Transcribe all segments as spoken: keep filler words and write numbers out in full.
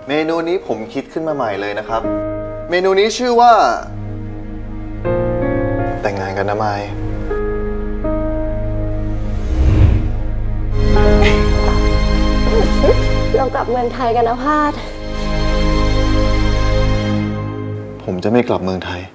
เมนูนี้ผมคิดขึ้นมาใหม่เลยนะครับเมนูนี้ชื่อว่าแต่งงานกันนะไมค์เรากลับเมืองไทยกันนะพาดผมจะไม่กลับเมืองไทย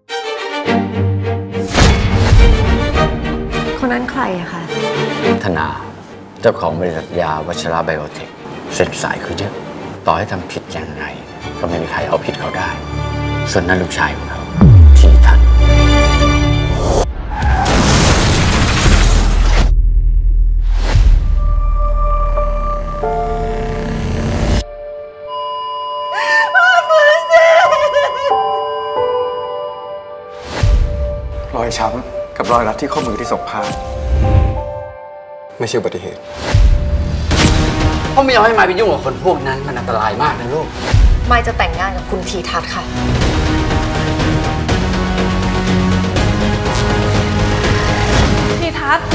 คนนั้นใครอะคะธนาเจ้าของบริษัทยาวัชระไบโอเทคเส้นสายคือเยอะต่อให้ทำผิดอย่างไรก็ไม่มีใครเอาผิดเขาได้ส่วนนั้นลูกชายของเขาทีทันรอยช้ำกับรอยรัดที่ข้อมือที่ศพพาดไม่ใช่อุบัติเหตุพ่อไม่ยอมให้มายไปยุ่งกับคนพวกนั้นมันอันตรายมากนะลูกมายจะแต่งงานกับคุณทีทัศน์ค่ะทีทัศน์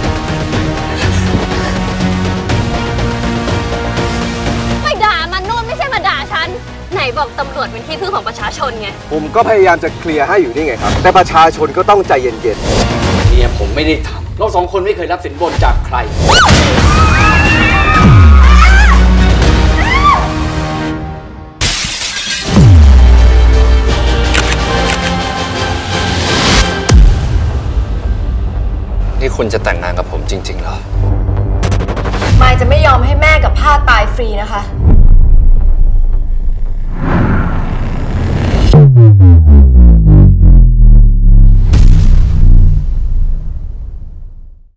ไม่ด่ามันนู่นไม่ใช่มาด่าฉันไหนบอกตำรวจเป็นที่พึ่งของประชาชนไงผมก็พยายามจะเคลียร์ให้อยู่นี่ไงครับแต่ประชาชนก็ต้องใจเย็นๆเนี่ยผมไม่ได้ทำเราสองคนไม่เคยรับสินบนจากใครนี่คุณจะแต่งงานกับผมจริงๆเหรอมายจะไม่ยอมให้แม่กับพาดตายฟรีนะคะ